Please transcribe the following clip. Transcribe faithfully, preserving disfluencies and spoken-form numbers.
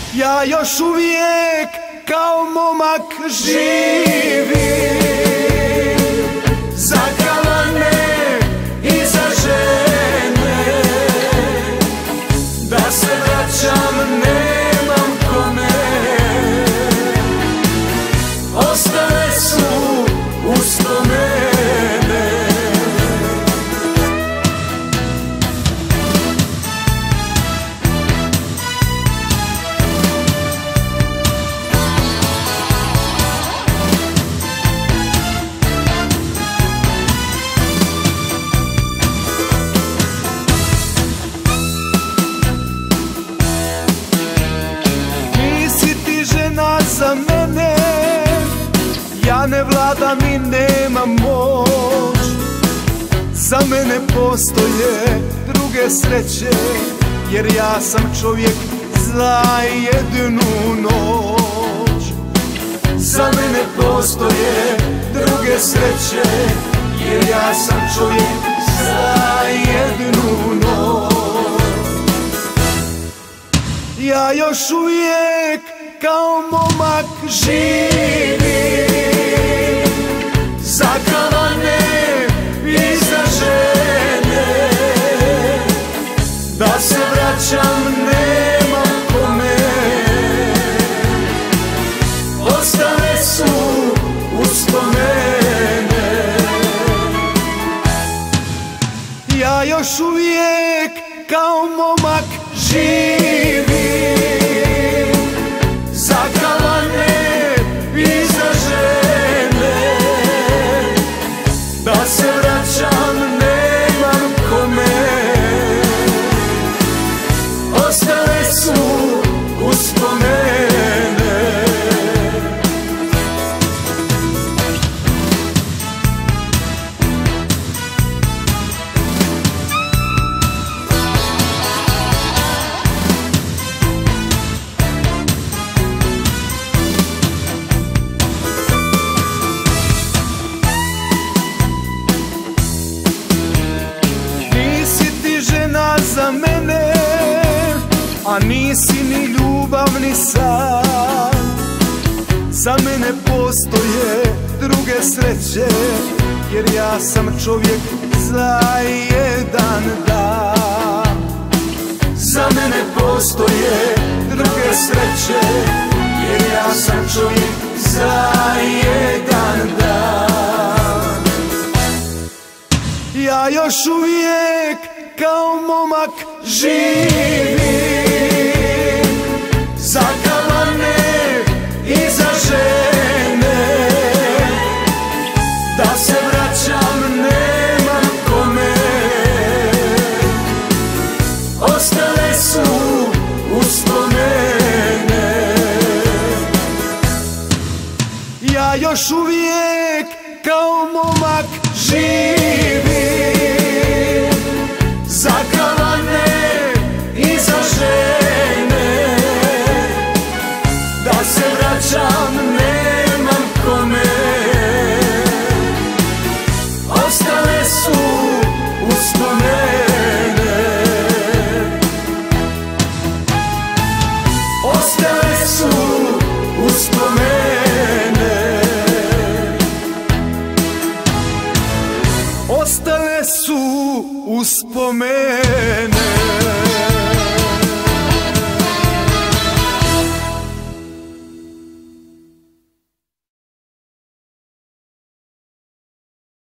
Ja još uvijek kao momak živim, za galane i za žene, da se vraćam nemam kome, ostale su uspomene. Za mene, ja ne vladam i nemam moć. Za mene postoje druge sreće, jer ja sam čovjek za jednu noć. Za mene postoje druge sreće, jer ja sam čovjek za jednu noć. Ja još uvijek kao momak živim, za galane i za žene, da se vraćam nemam kome, ostale su uspomene. Ja još uvijek kao momak živim, za galane i za žene, da se vraćam nemam kome, ostale su uspomene. Za mene, a nisi ni ljubavni san. Za mene postoje druge sreće, jer ja sam čovjek za jedan dan. Za mene postoje druge sreće, jer ja sam čovjek za jedan dan. Ja još uvijek kao momak živim, za galane i za žene, da se vraćam nemam kome, ostale su uspomene. Ja još uvijek kao momak živim, za galane i za žene, da se vraćam nemam kome, ostale su uspomene. Ostale su uspomene. Ostale su uspomene.